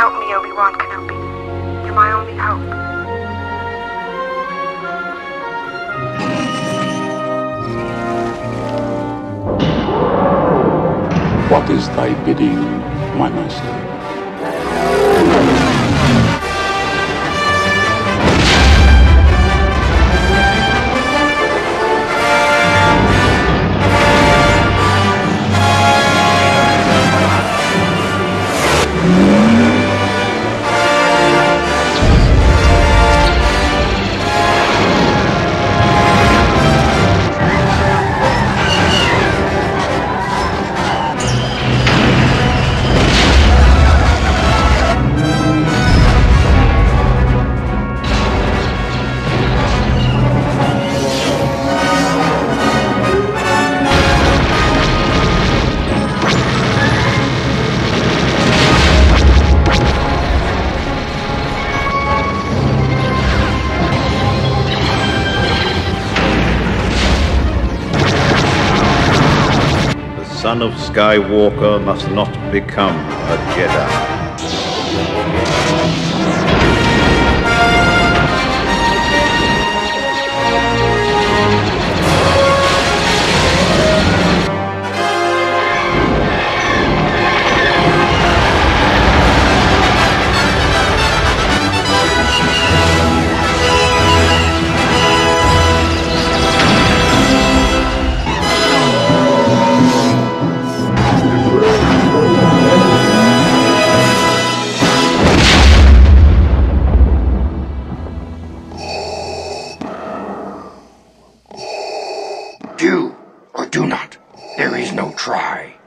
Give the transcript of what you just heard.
Help me, Obi-Wan Kenobi. You're my only hope. What is thy bidding, my master? The son of Skywalker must not become a Jedi. Do or do not. There is no try.